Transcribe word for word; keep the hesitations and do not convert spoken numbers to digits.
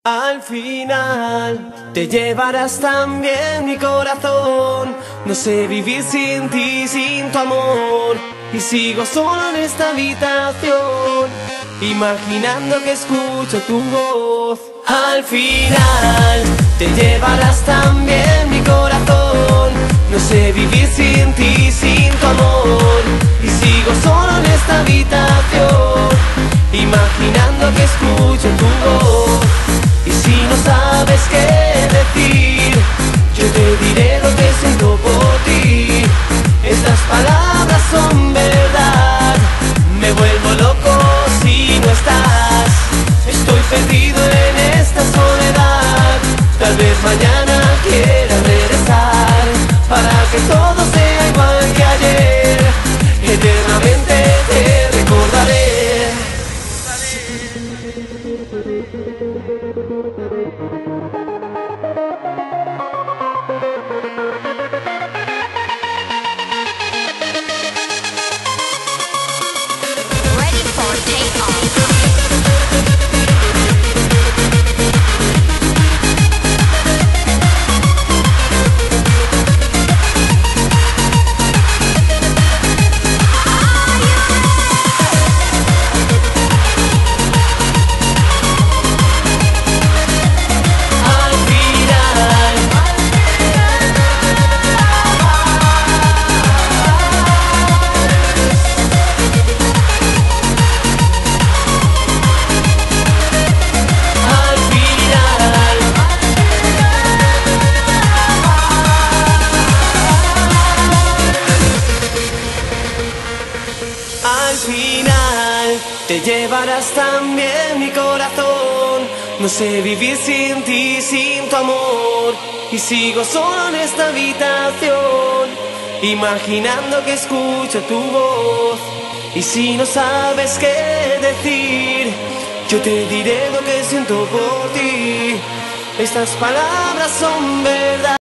Al final te llevarás también mi corazón. No sé vivir sin ti, sin tu amor. Y sigo solo en esta habitación, imaginando que escucho tu voz. Al final te llevarás también mi corazón. No sé vivir sin ti, sin tu amor. Y sigo solo en esta habitación, imaginando que escucho tu voz. Y si no sabes qué decir, yo te diré lo que siento por ti. Estas palabras son verdad. Me vuelvo loco si no estás. Estoy perdido en esta soledad. Tal vez mañana quieras regresar, para que todo sea igual que ayer. Eternamente te recordaré. Ready for takeoff. Al final te llevarás también mi corazón. No sé vivir sin ti, sin tu amor. Y sigo solo en esta habitación, imaginando que escucho tu voz. Y si no sabes qué decir, yo te diré lo que siento por ti. Estas palabras son verdad.